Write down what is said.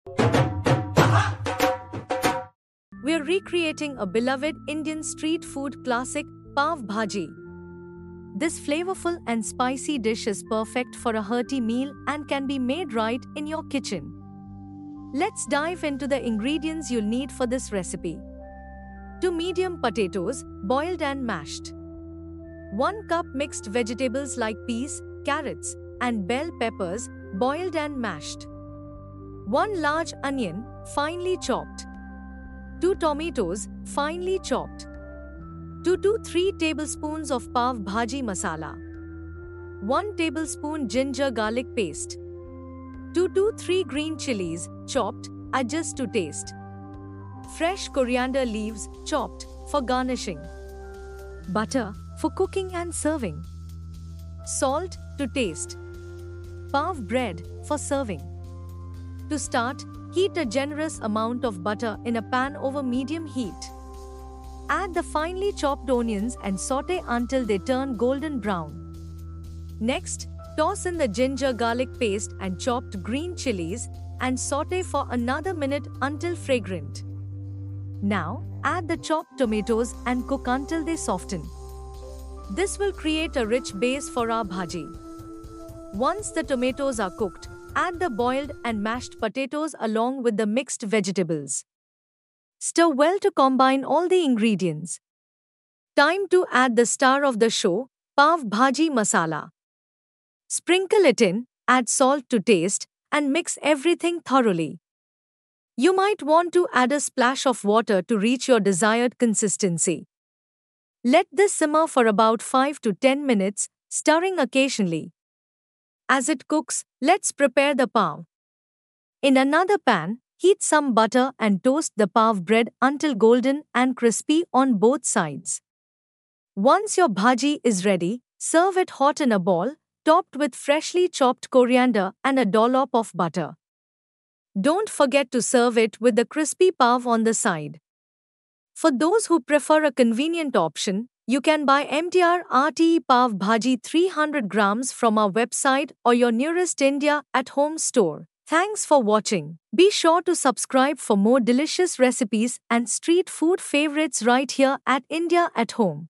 We're recreating a beloved Indian street food classic, Pav Bhaji. This flavorful and spicy dish is perfect for a hearty meal and can be made right in your kitchen. Let's dive into the ingredients you'll need for this recipe. 2 medium potatoes, boiled and mashed. 1 cup mixed vegetables like peas, carrots, and bell peppers, boiled and mashed. 1 large onion, finely chopped. 2 tomatoes, finely chopped. 2 to 3 tablespoons of Pav Bhaji masala. 1 tablespoon ginger garlic paste. 2 to 3 green chilies, chopped, adjust to taste. Fresh coriander leaves, chopped, for garnishing. Butter, for cooking and serving. Salt, to taste. Pav bread, for serving. To start, heat a generous amount of butter in a pan over medium heat. Add the finely chopped onions and saute until they turn golden brown. Next, toss in the ginger garlic paste and chopped green chilies and saute for another minute until fragrant. Now, add the chopped tomatoes and cook until they soften. This will create a rich base for our bhaji. Once the tomatoes are cooked, add the boiled and mashed potatoes along with the mixed vegetables. Stir well to combine all the ingredients. Time to add the star of the show, Pav Bhaji masala. Sprinkle it in, add salt to taste, and mix everything thoroughly. You might want to add a splash of water to reach your desired consistency. Let this simmer for about 5 to 10 minutes, stirring occasionally. As it cooks, let's prepare the pav. In another pan, heat some butter and toast the pav bread until golden and crispy on both sides. Once your bhaji is ready, serve it hot in a bowl, topped with freshly chopped coriander and a dollop of butter. Don't forget to serve it with the crispy pav on the side. For those who prefer a convenient option, you can buy MTR RTE Pav Bhaji 300 grams from our website or your nearest India at home store. Thanks for watching. Be sure to subscribe for more delicious recipes and street food favorites right here at India at Home.